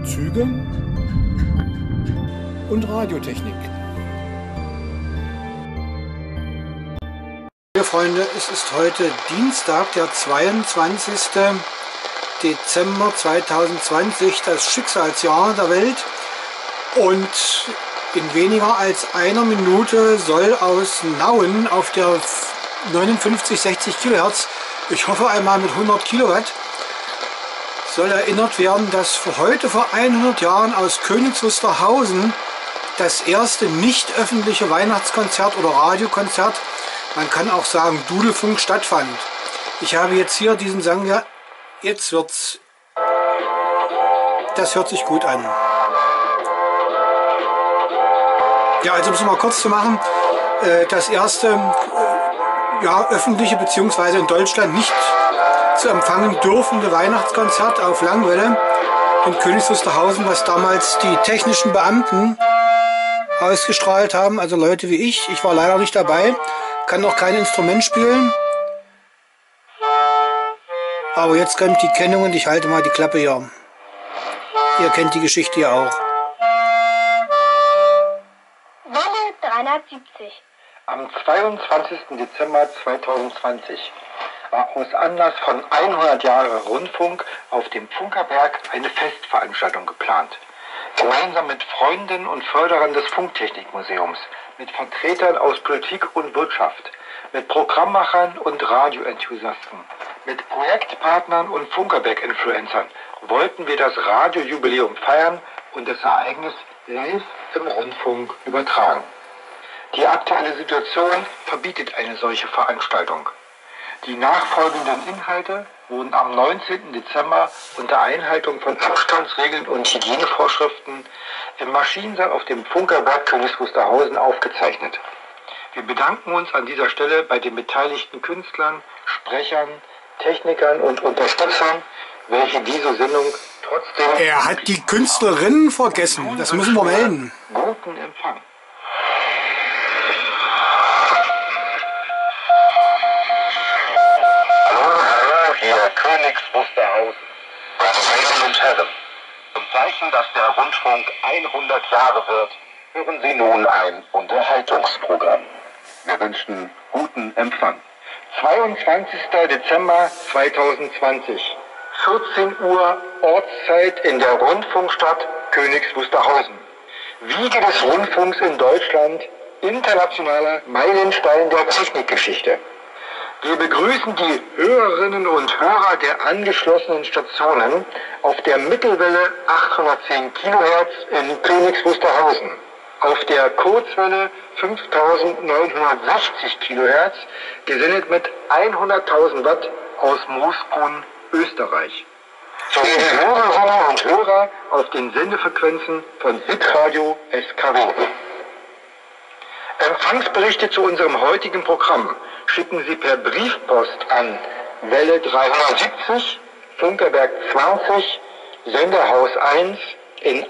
Züge und Radiotechnik. Ja, Freunde, es ist heute Dienstag, der 22. Dezember 2020, das Schicksalsjahr der Welt, und in weniger als einer Minute soll aus Nauen auf der 5960 Kilohertz, ich hoffe einmal mit 100 Kilowatt, soll erinnert werden, dass heute vor 100 Jahren aus Königs Wusterhausen das erste nicht öffentliche Weihnachtskonzert oder Radiokonzert, man kann auch sagen Dudelfunk, stattfand. Ich habe jetzt hier diesen Sang, ja, jetzt wird's, das hört sich gut an. Ja, also um es mal kurz zu machen, das erste ja, öffentliche bzw. in Deutschland nicht zu empfangen dürfende Weihnachtskonzert auf Langwelle in Königs Wusterhausen, was damals die technischen Beamten ausgestrahlt haben, also Leute wie ich. Ich war leider nicht dabei, kann noch kein Instrument spielen. Aber jetzt kommt die Kennung und ich halte mal die Klappe hier. Ihr kennt die Geschichte ja auch. Welle 370. Am 22. Dezember 2020 war aus Anlass von 100 Jahre Rundfunk auf dem Funkerberg eine Festveranstaltung geplant. Gemeinsam mit Freunden und Förderern des Funktechnikmuseums, mit Vertretern aus Politik und Wirtschaft, mit Programmmachern und Radioenthusiasten, mit Projektpartnern und Funkerberg-Influencern wollten wir das Radiojubiläum feiern und das Ereignis live im Rundfunk übertragen. Die aktuelle Situation verbietet eine solche Veranstaltung. Die nachfolgenden Inhalte wurden am 19. Dezember unter Einhaltung von Abstandsregeln und Hygienevorschriften im Maschinensaal auf dem Funkerberg Königs Wusterhausen aufgezeichnet. Wir bedanken uns an dieser Stelle bei den beteiligten Künstlern, Sprechern, Technikern und Unterstützern, welche diese Sendung trotzdem... Er hat die Künstlerinnen vergessen, das müssen wir melden. Guten Empfang. Hier Königs Wusterhausen. Meine und Herren, zum Zeichen, dass der Rundfunk 100 Jahre wird, hören Sie nun ein Unterhaltungsprogramm. Wir wünschen guten Empfang. 22. Dezember 2020, 14 Uhr Ortszeit in der Rundfunkstadt Königs Wusterhausen. Wiege des Rundfunks in Deutschland, internationaler Meilenstein der Technikgeschichte. Wir begrüßen die Hörerinnen und Hörer der angeschlossenen Stationen auf der Mittelwelle 810 kHz in Königs Wusterhausen, auf der Kurzwelle 5960 kHz, gesendet mit 100.000 Watt aus Moosbrunn, Österreich. Sowie die Hörerinnen und Hörer auf den Sendefrequenzen von Hitradio SKW. Empfangsberichte zu unserem heutigen Programm schicken Sie per Briefpost an Welle 370, Funkerberg 20, Senderhaus 1 in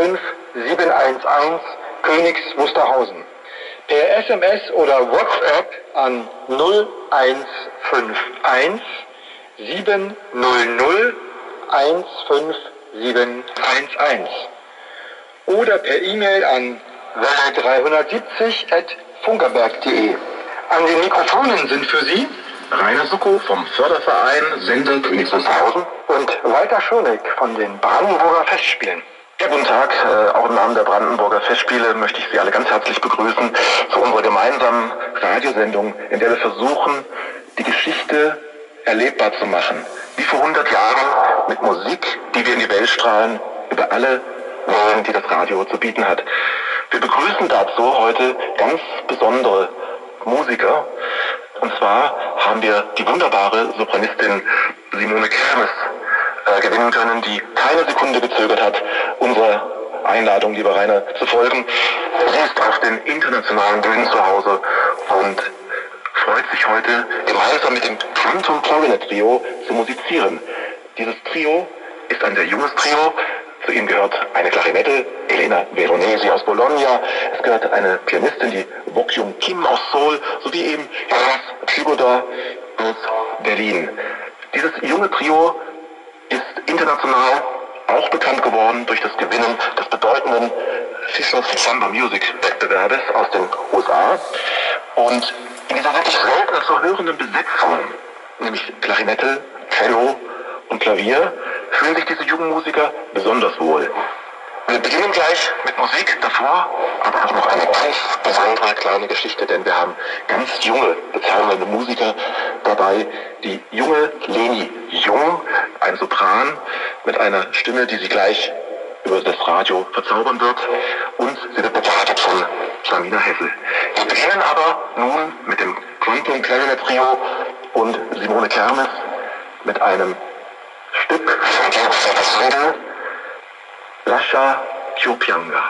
15711 Königs Wusterhausen. Per SMS oder WhatsApp an 0151 700 15711 oder per E-Mail an Welle 370@funkerberg.de. An den Mikrofonen sind für Sie Rainer Suckow vom Förderverein Sender Königs Wusterhausen und Walter Schöneck von den Brandenburger Festspielen. Ja, guten Tag. Auch im Namen der Brandenburger Festspiele möchte ich Sie alle ganz herzlich begrüßen zu unserer gemeinsamen Radiosendung, in der wir versuchen, die Geschichte erlebbar zu machen. Wie vor 100 Jahren mit Musik, die wir in die Welt strahlen, über alle Wellen, die das Radio zu bieten hat. Wir begrüßen dazu heute ganz besondere Musiker. Und zwar haben wir die wunderbare Sopranistin Simone Kermes gewinnen können, die keine Sekunde gezögert hat, unserer Einladung, lieber Rainer, zu folgen. Sie ist auf den internationalen Bühnen zu Hause und freut sich heute, gemeinsam mit dem Quantum Clarinet Trio zu musizieren. Dieses Trio ist ein sehr junges Trio. Zu ihm gehört eine Klarinette, Elena Veronesi aus Bologna. Es gehört eine Pianistin, die Wokyung Kim aus Seoul, sowie eben Jonas Chigoda aus Berlin. Dieses junge Trio ist international auch bekannt geworden durch das Gewinnen des bedeutenden Fishers Chamber Music Wettbewerbes aus den USA. Und in dieser wirklich selten zu hörenden Besetzung, nämlich Klarinette, Cello und Klavier, fühlen sich diese jungen Musiker besonders wohl. Wir beginnen gleich mit Musik, davor aber auch noch eine ganz besondere kleine Geschichte, denn wir haben ganz junge, bezaubernde Musiker dabei. Die junge Leni Jung, ein Sopran mit einer Stimme, die sie gleich über das Radio verzaubern wird, und sie wird begleitet von Samina Hessel. Wir beginnen aber nun mit dem Quantum Clarinet Trio und Simone Kermes mit einem Stück von Georg Fedder, Lascia più pianga.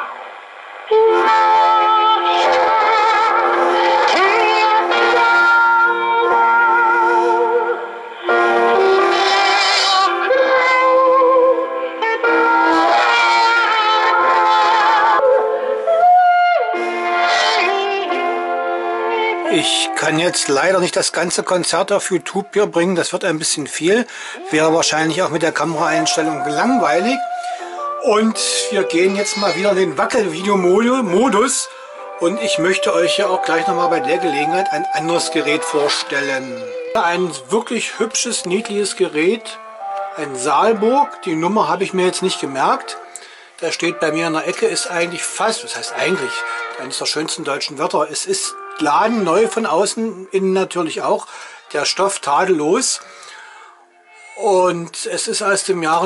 Ich kann jetzt leider nicht das ganze Konzert auf YouTube hier bringen, das wird ein bisschen viel, wäre wahrscheinlich auch mit der Kameraeinstellung langweilig. Und wir gehen jetzt mal wieder in den Wackel-Video-Modus und ich möchte euch ja auch gleich nochmal bei der Gelegenheit ein anderes Gerät vorstellen. Ein wirklich hübsches, niedliches Gerät, ein Saalburg, die Nummer habe ich mir jetzt nicht gemerkt. Der steht bei mir in der Ecke, ist eigentlich fast, was heißt eigentlich, eines der schönsten deutschen Wörter. Es ist glanzneu von außen, innen natürlich auch, der Stoff tadellos. Und es ist aus dem Jahre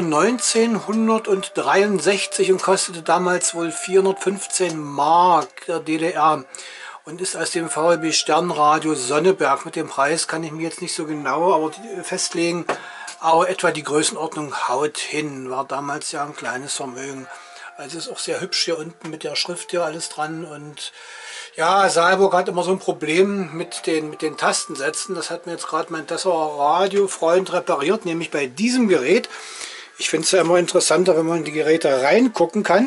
1963 und kostete damals wohl 415 Mark der DDR und ist aus dem VLB Sternradio Sonneberg. Mit dem Preis kann ich mir jetzt nicht so genau festlegen, aber etwa die Größenordnung haut hin. War damals ja ein kleines Vermögen. Also ist auch sehr hübsch hier unten mit der Schrift hier alles dran. Und ja, Saalburg hat immer so ein Problem mit den Tastensätzen. Das hat mir jetzt gerade mein Dessauer Radiofreund repariert, nämlich bei diesem Gerät. Ich finde es ja immer interessanter, wenn man in die Geräte reingucken kann.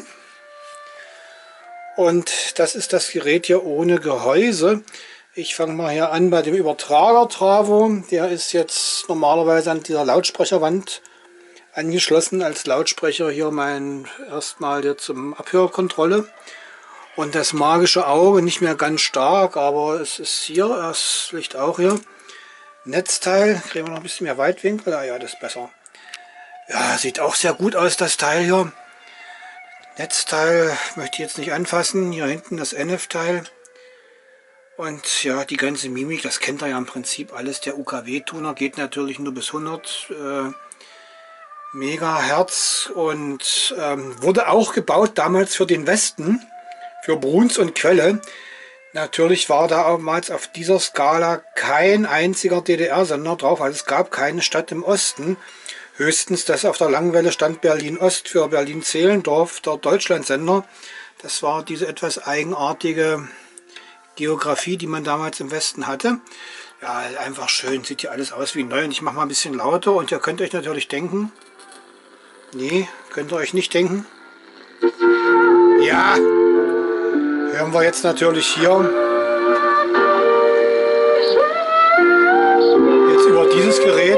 Und das ist das Gerät hier ohne Gehäuse. Ich fange mal hier an bei dem Übertrager Travo. Der ist jetzt normalerweise an dieser Lautsprecherwand angeschlossen als Lautsprecher. Hier erstmal hier zum Abhörkontrolle. Und das magische Auge, nicht mehr ganz stark, aber es ist hier, das Licht auch hier. Netzteil, kriegen wir noch ein bisschen mehr Weitwinkel, ja, das ist besser. Ja, sieht auch sehr gut aus, das Teil hier. Netzteil möchte ich jetzt nicht anfassen, hier hinten das NF-Teil. Und ja, die ganze Mimik, das kennt ihr ja im Prinzip alles. Der UKW-Tuner geht natürlich nur bis 100 Megahertz und wurde auch gebaut damals für den Westen. Für Bruns und Quelle. Natürlich war damals auf dieser Skala kein einziger DDR-Sender drauf, also es gab keine Stadt im Osten. Höchstens, dass auf der Langwelle stand Berlin-Ost für Berlin-Zehlendorf, der Deutschlandsender. Das war diese etwas eigenartige Geografie, die man damals im Westen hatte. Ja, einfach schön, sieht hier alles aus wie neu. Und ich mache mal ein bisschen lauter und ihr könnt euch natürlich denken. Nee, könnt ihr euch nicht denken. Ja! Hören wir jetzt natürlich hier jetzt über dieses Gerät.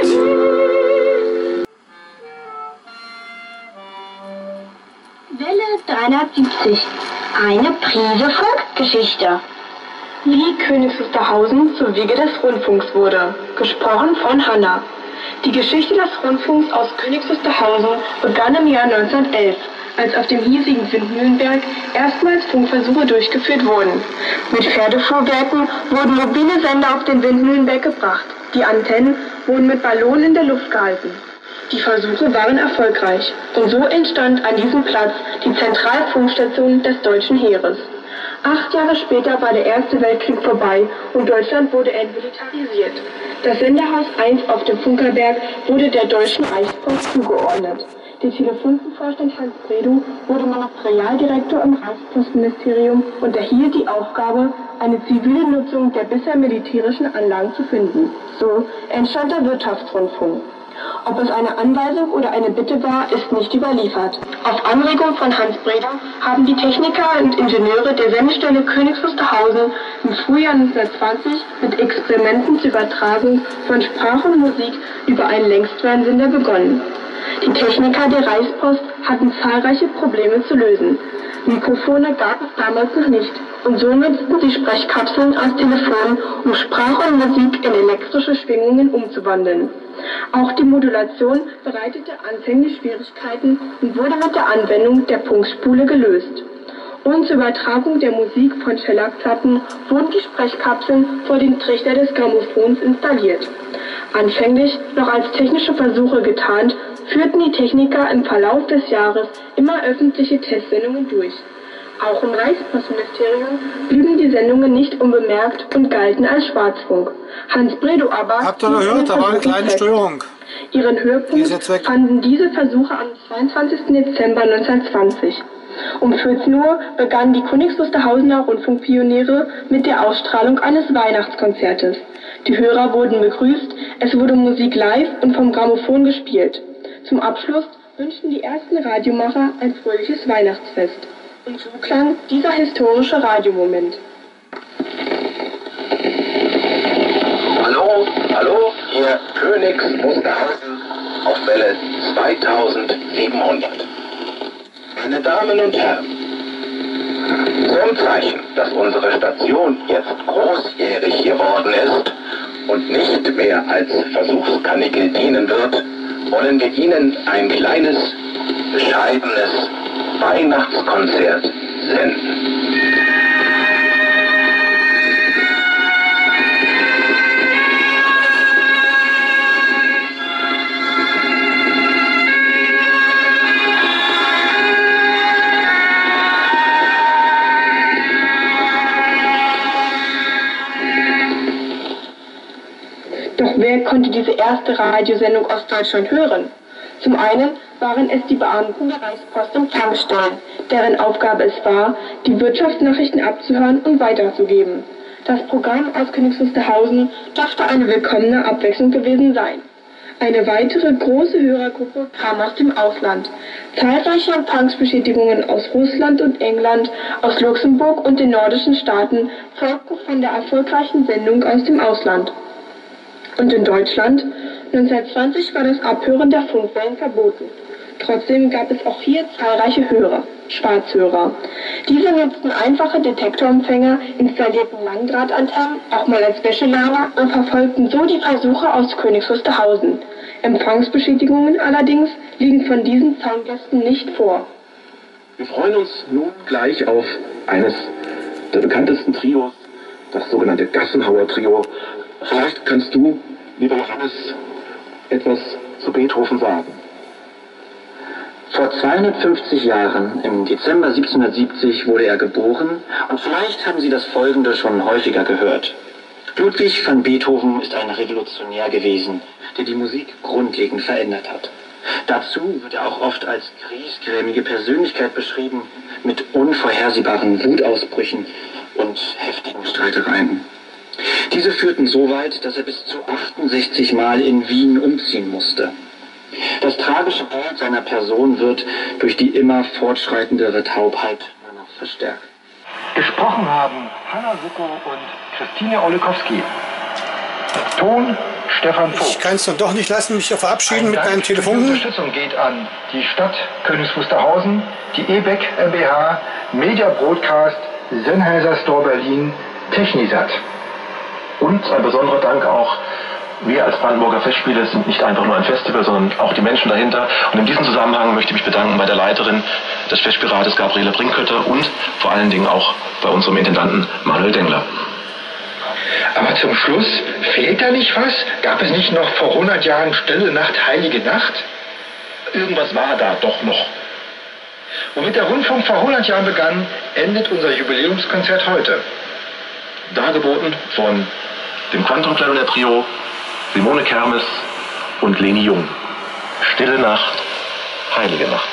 Welle 370. Eine Prise Volksgeschichte. Wie Königs Wusterhausen zur Wiege des Rundfunks wurde. Gesprochen von Hanna. Die Geschichte des Rundfunks aus Königs Wusterhausen begann im Jahr 1911. Als auf dem hiesigen Windmühlenberg erstmals Funkversuche durchgeführt wurden. Mit Pferdefuhrwerken wurden mobile Sender auf den Windmühlenberg gebracht. Die Antennen wurden mit Ballonen in der Luft gehalten. Die Versuche waren erfolgreich und so entstand an diesem Platz die Zentralfunkstation des deutschen Heeres. 8 Jahre später war der Erste Weltkrieg vorbei und Deutschland wurde entmilitarisiert. Das Sendehaus 1 auf dem Funkerberg wurde der Deutschen Reichspost zugeordnet. Der Telefunkenvorstand Hans Bredow wurde Ministerialdirektor im Reichspostministerium und erhielt die Aufgabe, eine zivile Nutzung der bisher militärischen Anlagen zu finden. So entstand der Wirtschaftsrundfunk. Ob es eine Anweisung oder eine Bitte war, ist nicht überliefert. Auf Anregung von Hans Bredow haben die Techniker und Ingenieure der Sendestelle Königs Wusterhausen im Frühjahr 1920 mit Experimenten zur Übertragung von Sprache und Musik über einen Längstwellensender begonnen. Die Techniker der Reichspost hatten zahlreiche Probleme zu lösen. Mikrofone gab es damals noch nicht und so nutzten sie Sprechkapseln als Telefon, um Sprache und Musik in elektrische Schwingungen umzuwandeln. Auch die Modulation bereitete anfänglich Schwierigkeiten und wurde mit der Anwendung der Punktspule gelöst. Und zur Übertragung der Musik von Schellackplatten wurden die Sprechkapseln vor den Trichter des Grammophons installiert. Anfänglich, noch als technische Versuche getarnt, führten die Techniker im Verlauf des Jahres immer öffentliche Testsendungen durch. Auch im Reichspostministerium blieben die Sendungen nicht unbemerkt und galten als Schwarzfunk. Hans Bredow aber... Habt ihr gehört? Da war eine kleine Störung. Ihren Höhepunkt fanden diese Versuche am 22. Dezember 1920. Um 14 Uhr begannen die Königs Wusterhausener Rundfunkpioniere mit der Ausstrahlung eines Weihnachtskonzertes. Die Hörer wurden begrüßt, es wurde Musik live und vom Grammophon gespielt. Zum Abschluss wünschten die ersten Radiomacher ein fröhliches Weihnachtsfest. Und so klang dieser historische Radiomoment. Hallo, hallo, hier Königs Wusterhausen auf Welle 2700. Meine Damen und Herren, zum Zeichen, dass unsere Station jetzt großjährig geworden ist und nicht mehr als Versuchskanickel dienen wird, wollen wir Ihnen ein kleines, bescheidenes Weihnachtskonzert senden. Doch wer konnte diese erste Radiosendung aus Deutschland hören? Zum einen waren es die Beamten der Reichspost und Tankstellen, deren Aufgabe es war, die Wirtschaftsnachrichten abzuhören und weiterzugeben. Das Programm aus Königs Wusterhausen dürfte eine willkommene Abwechslung gewesen sein. Eine weitere große Hörergruppe kam aus dem Ausland. Zahlreiche Empfangsbestätigungen aus Russland und England, aus Luxemburg und den nordischen Staaten folgten von der erfolgreichen Sendung aus dem Ausland. Und in Deutschland? 1920 war das Abhören der Funkwellen verboten. Trotzdem gab es auch hier zahlreiche Hörer, Schwarzhörer. Diese nutzten einfache Detektorempfänger, installierten Langdrahtantennen, auch mal als Wäschelager, und verfolgten so die Versuche aus Königs Wusterhausen. Empfangsbestätigungen allerdings liegen von diesen Zaungästen nicht vor. Wir freuen uns nun gleich auf eines der bekanntesten Trios, das sogenannte Gassenhauer-Trio. Vielleicht kannst du, lieber Johannes, etwas zu Beethoven sagen. Vor 250 Jahren, im Dezember 1770, wurde er geboren und vielleicht haben Sie das Folgende schon häufiger gehört. Ludwig van Beethoven ist ein Revolutionär gewesen, der die Musik grundlegend verändert hat. Dazu wird er auch oft als griesgrämige Persönlichkeit beschrieben, mit unvorhersehbaren Wutausbrüchen und heftigen Streitereien. Diese führten so weit, dass er bis zu 68 Mal in Wien umziehen musste. Das tragische Bild seiner Person wird durch die immer fortschreitendere Taubheit nur noch verstärkt. Gesprochen haben Hanna Suckow und Christine Olekowski. Ton Stefan Vogt. Ich kann es dann doch nicht lassen, mich hier verabschieden mit meinem Die Telefon. Unterstützung geht an die Stadt Königs Wusterhausen, die EBEC MBH, Media Broadcast, Sennheiser Store Berlin, Technisat. Und ein besonderer Dank auch, wir als Brandenburger Festspiele sind nicht einfach nur ein Festival, sondern auch die Menschen dahinter. Und in diesem Zusammenhang möchte ich mich bedanken bei der Leiterin des Festspielrates Gabriele Brinkkötter und vor allen Dingen auch bei unserem Intendanten Manuel Dengler. Aber zum Schluss, fehlt da nicht was? Gab es nicht noch vor 100 Jahren Stille Nacht, Heilige Nacht? Irgendwas war da doch noch. Womit der Rundfunk vor 100 Jahren begann, endet unser Jubiläumskonzert heute. Dargeboten von dem Quantum Clarinet Trio, Simone Kermes und Leni Jung. Stille Nacht, Heilige Nacht.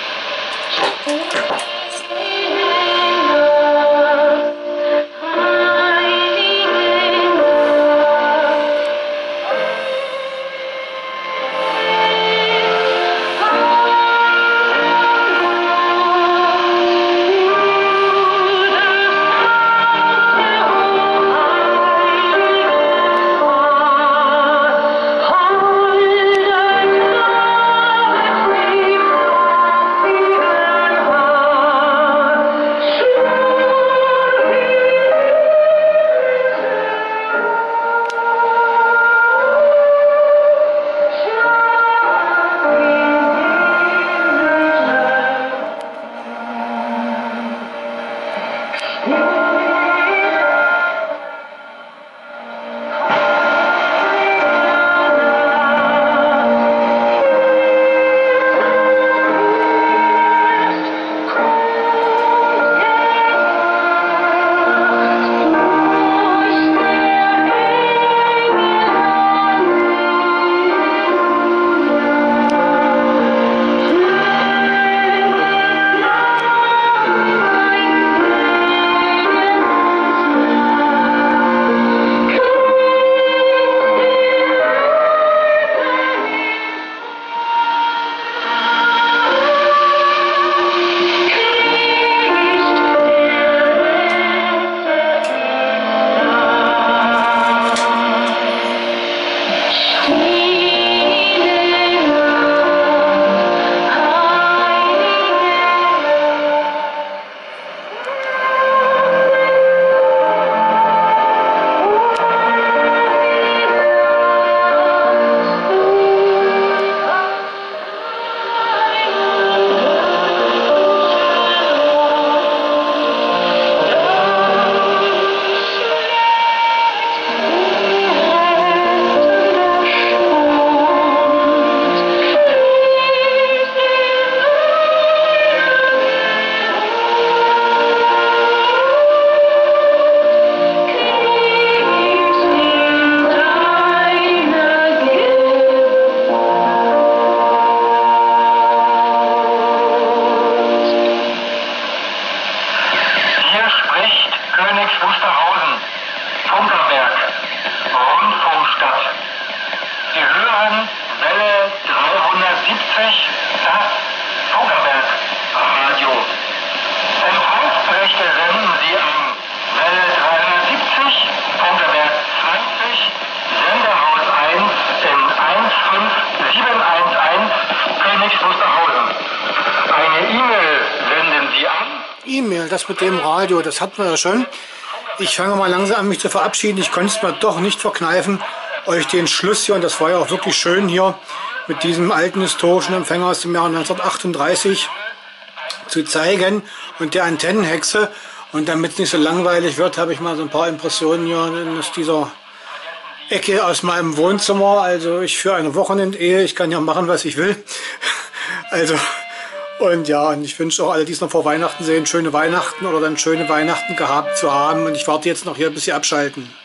E-Mail, das mit dem Radio, das hatten wir ja schon. Ich fange mal langsam an, mich zu verabschieden. Ich konnte es mir doch nicht verkneifen, euch den Schluss hier, und das war ja auch wirklich schön hier, mit diesem alten historischen Empfänger aus dem Jahr 1938 zu zeigen und der Antennenhexe. Und damit es nicht so langweilig wird, habe ich mal so ein paar Impressionen hier aus dieser Ecke aus meinem Wohnzimmer. Also ich führe eine Wochenendehe, ich kann ja machen, was ich will. Also, und ja, und ich wünsche auch alle, die es noch vor Weihnachten sehen, schöne Weihnachten oder dann schöne Weihnachten gehabt zu haben. Und ich warte jetzt noch hier, bis sie abschalten.